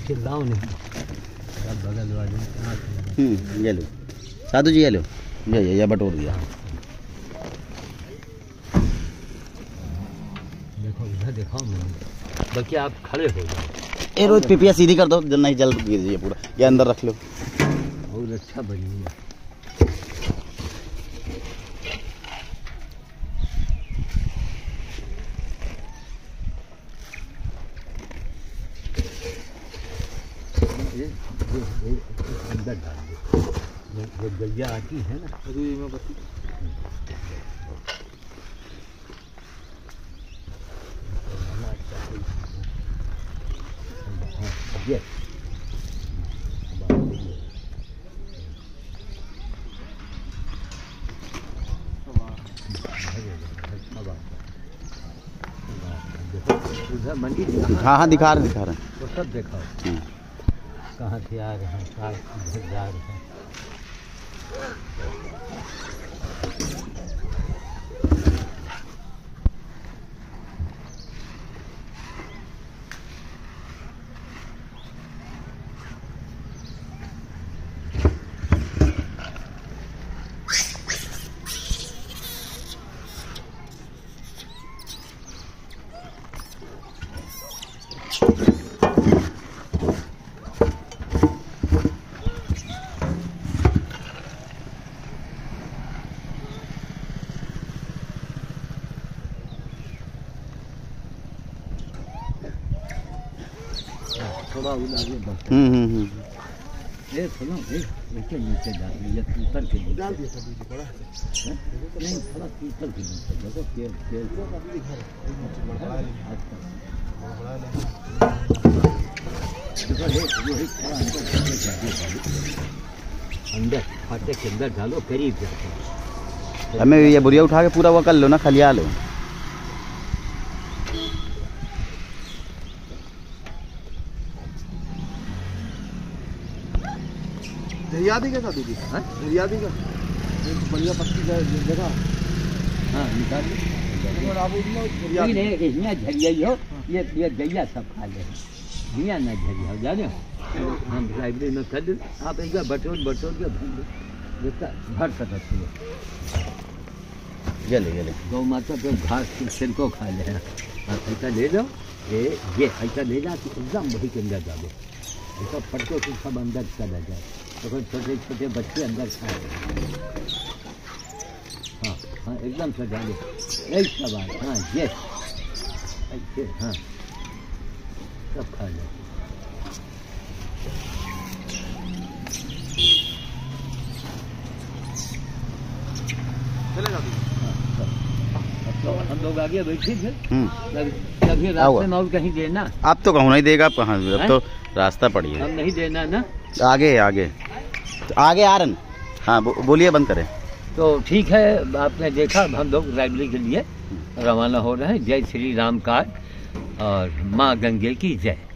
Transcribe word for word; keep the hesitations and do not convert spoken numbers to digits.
चिल्लाओ नहीं, बगल वाले हम्म ये लो साधु जी, ये लो, ये ये बटोर दिया। देखो इधर दिखाओ मैंने, बाकी आप खड़े हो जाओ। ए रोज पिपिया सीधी कर दो, जब नहीं जल गिर जाइए पूरा, ये अंदर रख लो। बहुत अच्छा बनी है। अंदर डाल दो, जो गैया आती है ना, ये उधर मंडी, हाँ हाँ दिखा रहे दिखा रहे हैं, तो सब देखा कहाँ से आ रहे हैं, कहाँ इधर जा रहे हैं। थोड़ा आगे बढ़ते हम्म हम्म हम्म ये थोड़ा ये नीचे नीचे डाल दिया, ऊपर के नीचे डाल दिया, सब बड़ा है नहीं, थोड़ा ऊपर के नीचे देखो, पेड़ पेड़ अंदर फाटे के अंदर डालो, करीब जाते। हमें ये बुरिया उठा के पूरा वो कर लो ना, खलिया लो। दरिया भी का दीदी, हाँ दरिया भी का बढ़िया पत्ती का जगह, हाँ निकाल लो। नहीं इसमें झरिया हो, ये ये गैया सब खा ले, झिया ना झरिया हो, जाने हम लाइब्रेरी में कर दे, आप एक बार बटोर बटोर के भर दो, जितना भर सकते हो। ये ले ये ले गौ माता पे घास छिलको खा ले, ऐसा ले लो, ये ये ऐसा ले जा कि एकदम वही के अंदर डालो, ऐसा फटको से सब अंदर चला जाए, तो छोटे छोटे बच्चे अंदर खाए। हाँ हाँ एकदम से डालो, एक सवाल, हाँ ये ऐसे, हाँ सब खा लो। चलेगा तो हम लोग आगे बैठे थे, कभी रास्ते में और कहीं देना, आप तो कहूँ नहीं देगा, कहाँ अब तो रास्ता पड़ी है, हम नहीं देना ना, आगे आगे आगे आ रहे। हाँ बो, बोलिए बंद करें। तो ठीक है, आपने देखा हम लोग लाइब्रेरी के लिए रवाना हो रहे हैं। जय श्री राम का और माँ गंगे की जय।